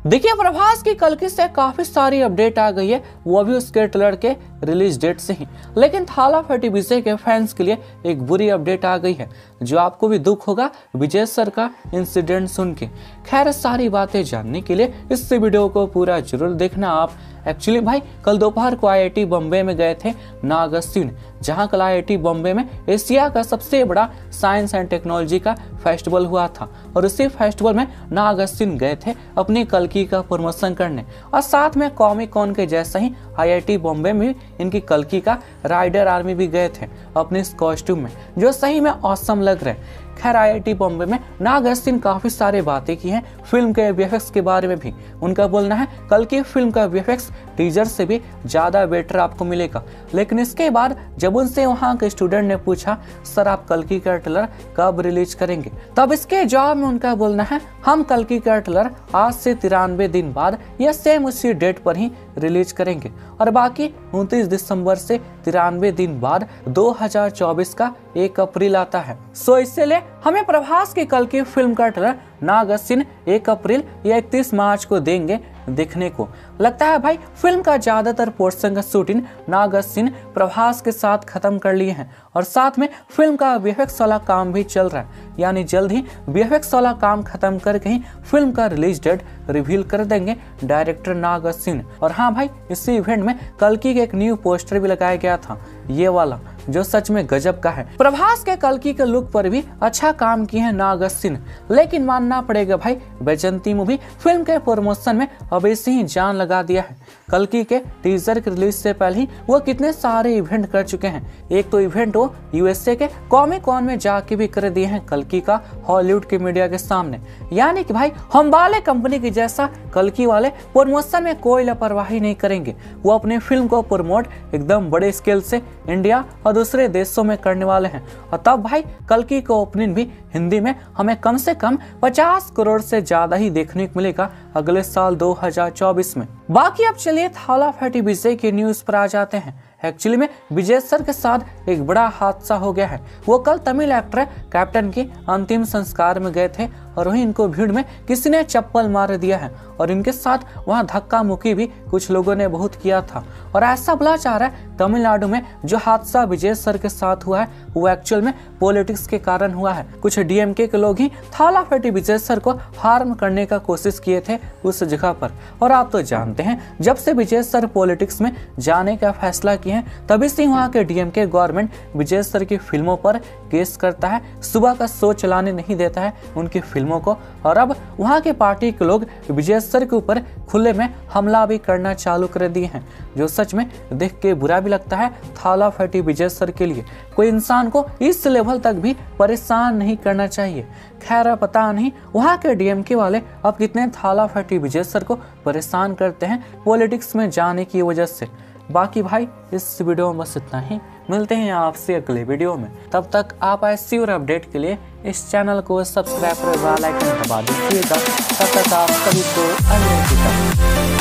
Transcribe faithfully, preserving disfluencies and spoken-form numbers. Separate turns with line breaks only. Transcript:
देखिए प्रभास की कल्कि से काफी सारी अपडेट आ गई है, वो भी उसके ट्रेलर के रिलीज डेट से ही। लेकिन थाला फटी विजय के फैंस के लिए एक बुरी अपडेट आ गई है, जो आपको भी दुख होगा विजय सर का इंसिडेंट सुन के। खैर सारी बातें जानने के लिए इस वीडियो को पूरा जरूर देखना आप। एक्चुअली भाई कल दोपहर को आई आई टी बॉम्बे में गए थे नाग अश्विन, जहां कल आई आई टी बॉम्बे में एशिया का सबसे बड़ा साइंस एंड टेक्नोलॉजी का फेस्टिवल हुआ था। और उसी फेस्टिवल में नाग अश्विन गए थे अपनी कल्कि का प्रमोशन करने, और साथ में कॉमिक कॉन के जैसा ही आई आई टी बॉम्बे में इनकी कल्कि का राइडर आर्मी भी गए थे अपने इस कॉस्ट्यूम में, जो सही में ऑसम लग रहे। खैर आई आई टी बॉम्बे में नाग अश्विन काफी सारी बातें की हैं फिल्म के वी एफ एक्स के बारे में भी। उनका बोलना है कल की फिल्म का वी एफ एक्स टीजर से भी ज्यादा बेटर आपको मिलेगा। लेकिन इसके बाद जब उनसे वहाँ के स्टूडेंट ने पूछा सर आप कल्कि का ट्रेलर कब रिलीज करेंगे, तब इसके जवाब में उनका बोलना है हम कल्कि का ट्रेलर आज से तिरानवे दिन बाद या सेम उसी डेट पर ही रिलीज करेंगे, और बाकी उनतीस दिसंबर से तिरानवे दिन बाद दो हज़ार चौबीस का एक अप्रैल आता है। सो इसलिए हमें प्रभास की कल की फिल्म का ट्रेलर नाग अश्विन एक अप्रैल या इकतीस मार्च को देंगे देखने को। लगता है भाई फिल्म का ज्यादातर पोर्शन का शूटिंग नाग अश्विन प्रभास के साथ खत्म कर लिए हैं, और साथ में फिल्म का वी एफ एक्स वाला काम भी चल रहा है, यानी जल्द ही वी एफ एक्स वाला काम खत्म करके ही फिल्म का रिलीज डेट रिवील कर देंगे डायरेक्टर नाग अश्विन। और हाँ भाई इसी इवेंट में कल्कि के एक न्यू पोस्टर भी लगाया गया था, ये वाला जो सच में गजब का है। प्रभास के कल्कि के लुक पर भी अच्छा काम किए हैं नाग अश्विन, लेकिन मानना पड़ेगा भाई बैजंती मूवी फिल्म के प्रमोशन में अब इसे ही जान लगा दिया है। कल्कि के टीजर के रिलीज से पहले ही वो कितने सारे इवेंट कर चुके हैं। एक तो इवेंट वो यू एस ए के कॉमिक कॉन में जाके भी कर दिए हैं कल्कि का हॉलीवुड के मीडिया के सामने, यानी कि भाई हम वाले कंपनी की जैसा कल्कि वाले प्रमोशन में कोई लापरवाही नहीं करेंगे। वो अपनी फिल्म को प्रमोट एकदम बड़े स्केल से इंडिया और दूसरे देशों में करने वाले हैं, और तब भाई कल्कि का ओपनिंग भी हिंदी में हमें कम से कम पचास करोड़ से ज्यादा ही देखने को मिलेगा अगले साल दो हज़ार चौबीस में। बाकी अब चलिए थाला फटी विजय की न्यूज पर आ जाते हैं। एक्चुअली में विजय सर के साथ एक बड़ा हादसा हो गया है। वो कल तमिल एक्टर कैप्टन के अंतिम संस्कार में गए थे, और वहीं इनको भीड़ में किसी ने चप्पल मार दिया है, और इनके साथ वहां धक्का मुक्की भी कुछ लोगों ने बहुत किया था। और ऐसा बोला जा रहा है तमिलनाडु में जो हादसा विजय सर के साथ हुआ है वो एक्चुअल में पॉलिटिक्स के कारण हुआ है। कुछ डी एम के के लोग ही थाला फटी विजय सर को हार्म करने का कोशिश किए थे उस जगह पर। और आप तो जानते हैं जब से विजय सर पॉलिटिक्स में जाने का फैसला किए हैं तभी से वहाँ के DMK government Vijay sir की फिल्मों पर केस करता है, सुबह का शो चलाने नहीं देता है उनकी फिल्मों को। और अब वहाँ के पार्टी के लोग विजय सर के ऊपर खुले में हमला भी करना चालू कर दिए हैं, जो सच में देख के बुरा भी लगता है थाला फटी विजय सर के लिए। कोई इंसान को इस लेवल तक भी परेशान नहीं करना चाहिए। खैर पता नहीं वहाँ के डी एम के वाले अब कितने थाला फटी विजय सर को परेशान करते हैं पॉलिटिक्स में जाने की वजह से। बाकी भाई इस वीडियो में बस इतना ही, मिलते हैं आपसे अगले वीडियो में। तब तक आप ऐसी और अपडेट के लिए इस चैनल को सब्सक्राइब कर बेल आइकन दबा दीजिएगा। तब तक आप सभी को अन्य